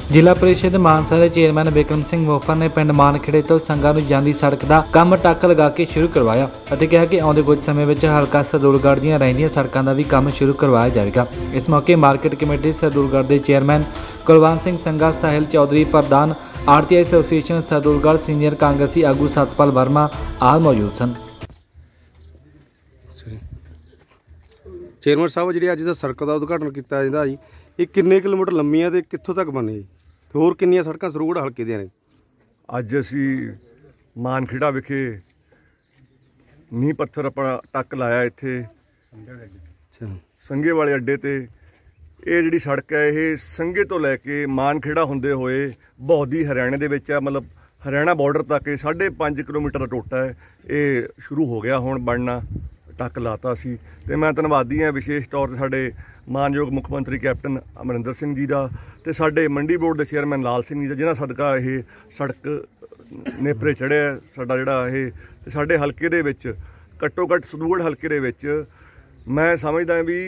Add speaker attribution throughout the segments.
Speaker 1: ਜ਼ਿਲ੍ਹਾ ਪ੍ਰੀਸ਼ਦ ਮਾਨਸਾ ਦੇ ਚੇਅਰਮੈਨ ਬਿਕਰਮ ਸਿੰਘ ਮੋਫਰ ਨੇ ਪਿੰਡ ਮਾਨਖੇੜੇ ਤੋਂ ਸੰਘਾਂ ਨੂੰ ਜਾਂਦੀ ਸੜਕ ਦਾ ਕੰਮ ਟੱਕ ਲਗਾ ਕੇ ਸ਼ੁਰੂ ਕਰਵਾਇਆ ਅਤੇ ਕਿਹਾ ਕਿ ਆਉਂਦੇ ਕੁਝ ਸਮੇਂ ਵਿੱਚ ਹਲਕਾ ਸਰਦੂਲਗੜ੍ਹ ਦੀਆਂ ਰਹਿੰਦੀਆਂ ਸੜਕਾਂ ਦਾ ਵੀ ਕੰਮ ਸ਼ੁਰੂ ਕਰਵਾਇਆ ਜਾਵੇਗਾ। ਇਸ ਮੌਕੇ ਮਾਰਕੀਟ ਕਮੇਟੀ ਸਰਦੂਲਗੜ੍ਹ ਦੇ ਚੇਅਰਮੈਨ ਕੁਲਵੰਤ ਸਿੰਘ ਸੰਘਾ, ਸਾਹਿਲ ਚੌਧਰੀ ਪ੍ਰਧਾਨ ਆਰਟੀਆਈ ਐਸੋਸੀਏਸ਼ਨ ਸਰਦੂਲਗੜ੍ਹ, ਸੀਨੀਅਰ ਕਾਂਗਰਸੀ ਆਗੂ ਸਤਪਾਲ ਵਰਮਾ ਆਦਿ मौजूद सन।
Speaker 2: चेयरमैन साहब जी अज सड़क का उद्घाटन किया जाता जी, ये किन्ने किलोमीटर लंबी है, कित्थों तक बने जी, होर किन्नियां सड़कां सरੂਗੜ੍ਹ हल्के ਦੀਆਂ ਨੇ।
Speaker 3: ਅੱਜ ਅਸੀਂ ਮਾਨਖੇੜਾ ਵਿਖੇ ਨੀਂਹ ਪੱਥਰ ਆਪਣਾ ਟੱਕ ਲਾਇਆ ਇੱਥੇ ਸੰਘੇ ਵਾਲੇ ਅੱਡੇ ਤੇ। ਇਹ ਜਿਹੜੀ ਸੜਕ ਹੈ ਇਹ ਸੰਘੇ ਤੋਂ ਲੈ ਕੇ ਮਾਨਖੇੜਾ ਹੁੰਦੇ ਹੋਏ ਬਹੌਦੀ ਹਰਿਆਣੇ ਦੇ ਵਿੱਚ ਹੈ, ਮਤਲਬ ਹਰਿਆਣਾ ਬਾਰਡਰ ਤੱਕ ਇਹ 5.5 ਕਿਲੋਮੀਟਰ ਦਾ ਟੋਟਾ ਹੈ। ਇਹ ਸ਼ੁਰੂ ਹੋ ਗਿਆ ਹੁਣ ਬਣਨਾ, ਟੱਕ ਲਾਤਾ ਸੀ। ਤੇ ਮੈਂ ਧੰਨਵਾਦੀ ਹਾਂ ਵਿਸ਼ੇਸ਼ ਤੌਰ 'ਤੇ ਸਾਡੇ ਮਾਨਯੋਗ ਮੁੱਖ ਮੰਤਰੀ ਕੈਪਟਨ ਅਮਰਿੰਦਰ ਸਿੰਘ ਜੀ ਦਾ ਤੇ ਸਾਡੇ ਮੰਡੀ ਬੋਰਡ ਦੇ ਚੇਅਰਮੈਨ ਲਾਲ ਸਿੰਘ ਜੀ ਦਾ, ਜਿਨ੍ਹਾਂ ਸਦਕਾ ਇਹ ਸੜਕ ਨੇਪਰੇ ਚੜ੍ਹਿਆ ਸਾਡਾ ਜਿਹੜਾ ਇਹ। ਤੇ ਸਾਡੇ ਹਲਕੇ ਦੇ ਵਿੱਚ ਘੱਟੋ ਘੱਟ ਸਰੂਗੜ੍ਹ ਹਲਕੇ ਦੇ ਵਿੱਚ ਮੈਂ ਸਮਝਦਾ ਵੀ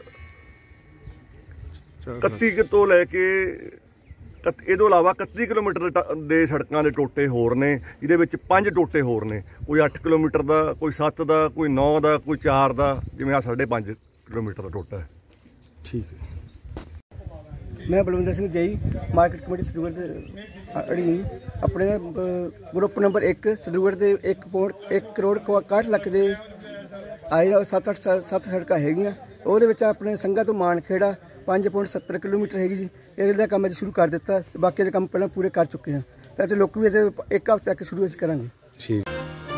Speaker 3: 31 ਤੋਂ ਲੈ ਕੇ ਇਹ ਤੋਂ ਇਲਾਵਾ 31 ਕਿਲੋਮੀਟਰ ਦੇ ਸੜਕਾਂ ਦੇ ਟੋਟੇ ਹੋਰ ਨੇ, ਜਿਹਦੇ ਵਿੱਚ 5 ਟੋਟੇ ਹੋਰ ਨੇ, ਕੋਈ 8 ਕਿਲੋਮੀਟਰ ਦਾ, ਕੋਈ 7 ਦਾ, ਕੋਈ 9 ਦਾ, ਕੋਈ 4 ਦਾ, ਜਿਵੇਂ ਆ 5.5 ਕਿਲੋਮੀਟਰ ਦਾ ਟੋਟਾ ਹੈ।
Speaker 2: ठीक है।
Speaker 4: मैं बलविंदर सिंह जई, मार्केट कमेटी सरदੂਗੜ੍ਹ अड़ीन अपने ग्रुप नंबर 1 सरਦੂਗੜ੍ਹ ਦੇ 1 ਕਰੋੜ 61 ਲੱਖ ਦੇ ਆਏ 7 ਸੜਕਾਂ ਹੈਗੀਆਂ। ਉਹਦੇ ਵਿੱਚ ਆਪਣੇ ਸੰਘਾ ਤੋਂ ਮਾਨਖੇੜਾ 5.70 ਕਿਲੋਮੀਟਰ ਹੈਗੀ ਜੀ। ਇਹਦਾ ਕੰਮ ਅੱਜ ਸ਼ੁਰੂ ਕਰ ਦਿੱਤਾ, ਬਾਕੀ ਦੇ ਕੰਮ ਪਹਿਲਾਂ ਪੂਰੇ ਕਰ ਚੁੱਕੇ ਹਾਂ ਤੇ ਲੋਕ ਵੀ ਇਹਦੇ 1 ਹਫ਼ਤੇ ਤੱਕ ਸ਼ੁਰੂ ਅਸੀਂ ਕਰਾਂਗੇ।
Speaker 2: ਠੀਕ।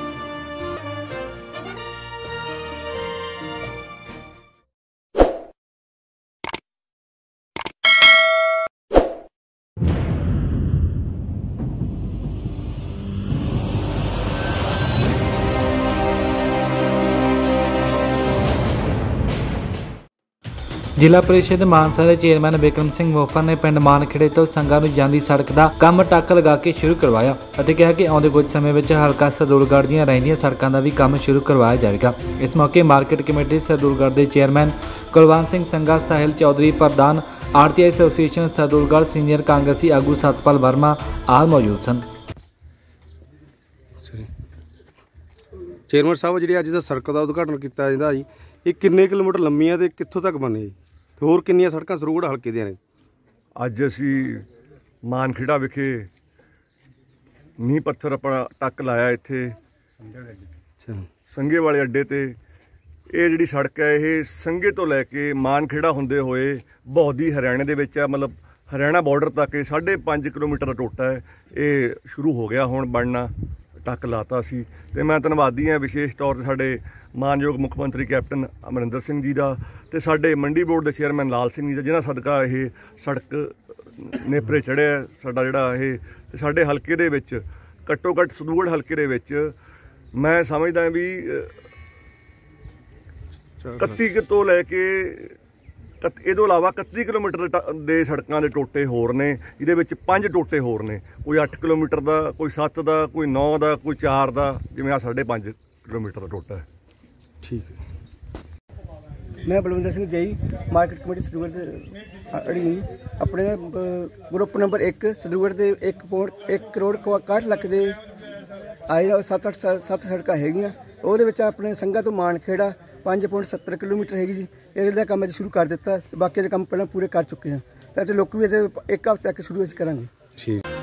Speaker 1: ਜ਼ਿਲ੍ਹਾ ਪ੍ਰੀਸ਼ਦ ਮਾਨਸਾ ਦੇ ਚੇਅਰਮੈਨ ਬਿਕਰਮ ਸਿੰਘ ਮੋਫਰ ਨੇ ਪਿੰਡ ਮਾਨਖੇੜੇ ਤੋਂ ਸੰਘਾਂ ਨੂੰ ਜਾਂਦੀ ਸੜਕ ਦਾ ਕੰਮ ਟੱਕ ਲਗਾ ਕੇ ਸ਼ੁਰੂ ਕਰਵਾਇਆ ਅਤੇ ਕਿਹਾ ਕਿ ਆਉਂਦੇ ਕੁਝ ਸਮੇਂ ਵਿੱਚ ਹਲਕਾ ਸਰਦੂਲਗੜ੍ਹ ਦੀਆਂ ਰਹਿੰਦੀਆਂ ਸੜਕਾਂ ਦਾ ਵੀ ਕੰਮ ਸ਼ੁਰੂ ਕਰਵਾਇਆ ਜਾਵੇਗਾ। ਇਸ ਮੌਕੇ ਮਾਰਕੀਟ ਕਮੇਟੀ ਸਰਦੂਲਗੜ੍ਹ ਦੇ ਚੇਅਰਮੈਨ ਕੁਲਵੰਤ ਸਿੰਘ ਸੰਘਾ, ਸਾਹਿਲ ਚੌਧਰੀ ਪ੍ਰਧਾਨ ਆਰਟੀਆਈ ਐਸੋਸੀਏਸ਼ਨ ਸਰਦੂਲਗੜ੍ਹ, ਸੀਨੀਅਰ ਕਾਂਗਰਸੀ ਆਗੂ ਸਤਪਾਲ ਵਰਮਾ ਆਦਿ मौजूद सन।
Speaker 2: चेयरमैन साहब जी अज सड़क का उद्घाटन किया जाता जी, ये किन्ने किलोमीटर लंबी है, कित्थों तक बने जी, होर किन्नियां सड़कां ਸਰੂਗੜ੍ਹ हल्के ਦੀਆਂ ਨੇ।
Speaker 3: ਅੱਜ ਅਸੀਂ ਮਾਨਖੇੜਾ ਵਿਖੇ ਨੀਂਹ ਪੱਥਰ ਆਪਣਾ ਟੱਕ ਲਾਇਆ ਇੱਥੇ ਸੰਘੇ ਵਾਲੇ ਅੱਡੇ ਤੇ। ਇਹ ਜਿਹੜੀ ਸੜਕ ਹੈ ਇਹ ਸੰਘੇ ਤੋਂ ਲੈ ਕੇ ਮਾਨਖੇੜਾ ਹੁੰਦੇ ਹੋਏ ਬਹੌਦੀ ਹਰਿਆਣੇ ਦੇ ਵਿੱਚ ਹੈ, ਮਤਲਬ ਹਰਿਆਣਾ ਬਾਰਡਰ ਤੱਕ ਇਹ 5.5 ਕਿਲੋਮੀਟਰ ਦਾ ਟੋਟਾ ਹੈ। ਇਹ ਸ਼ੁਰੂ ਹੋ ਗਿਆ ਹੁਣ ਬਣਨਾ, ਟੱਕ ਲਾਤਾ ਸੀ। ਤੇ ਮੈਂ ਧੰਨਵਾਦੀ ਹਾਂ ਵਿਸ਼ੇਸ਼ ਤੌਰ 'ਤੇ ਸਾਡੇ ਮਾਨਯੋਗ ਮੁੱਖ ਮੰਤਰੀ ਕੈਪਟਨ ਅਮਰਿੰਦਰ ਸਿੰਘ ਜੀ ਦਾ ਤੇ ਸਾਡੇ ਮੰਡੀ ਬੋਰਡ ਦੇ ਚੇਅਰਮੈਨ ਲਾਲ ਸਿੰਘ ਜੀ ਦਾ, ਜਿਨ੍ਹਾਂ ਸਦਕਾ ਇਹ ਸੜਕ ਨੇਪਰੇ ਚੜ੍ਹਿਆ ਸਾਡਾ ਜਿਹੜਾ ਇਹ। ਤੇ ਸਾਡੇ ਹਲਕੇ ਦੇ ਵਿੱਚ ਘੱਟੋ ਘੱਟ ਸਰਦੂਗੜ੍ਹ ਹਲਕੇ ਦੇ ਵਿੱਚ ਮੈਂ ਸਮਝਦਾ ਵੀ 31 ਤੋਂ ਲੈ ਕੇ ਇਹ ਤੋਂ ਇਲਾਵਾ 31 ਕਿਲੋਮੀਟਰ ਦੇ ਸੜਕਾਂ ਦੇ ਟੋਟੇ ਹੋਰ ਨੇ, ਜਿਹਦੇ ਵਿੱਚ 5 ਟੋਟੇ ਹੋਰ ਨੇ, ਕੋਈ 8 ਕਿਲੋਮੀਟਰ ਦਾ, ਕੋਈ 7 ਦਾ, ਕੋਈ 9 ਦਾ, ਕੋਈ 4 ਦਾ, ਜਿਵੇਂ ਆ 5.5 ਕਿਲੋਮੀਟਰ ਦਾ ਟੋਟਾ ਹੈ।
Speaker 2: ठीक है।
Speaker 4: मैं बलविंदर सिंह जई, मार्केट कमेटी सरदੂਗੜ੍ਹ अड़ीन अपने ग्रुप नंबर 1 ਸਰਦੂਗੜ੍ਹ ਦੇ 1 ਕਰੋੜ 61 ਲੱਖ ਦੇ ਆਏ 7 ਸੜਕਾਂ ਹੈਗੀਆਂ। ਉਹਦੇ ਵਿੱਚ ਆਪਣੇ ਸੰਘਾ ਤੋਂ ਮਾਨਖੇੜਾ 5.70 ਕਿਲੋਮੀਟਰ ਹੈਗੀ ਜੀ। ਇਹਦਾ ਕੰਮ ਅੱਜ ਸ਼ੁਰੂ ਕਰ ਦਿੱਤਾ, ਬਾਕੀ ਦੇ ਕੰਮ ਪਹਿਲਾਂ ਪੂਰੇ ਕਰ ਚੁੱਕੇ ਹਾਂ ਤੇ ਲੋਕ ਵੀ ਇਹਦੇ 1 ਹਫ਼ਤੇ ਤੱਕ ਸ਼ੁਰੂ ਅਸੀਂ ਕਰਾਂਗੇ।
Speaker 2: ठीक।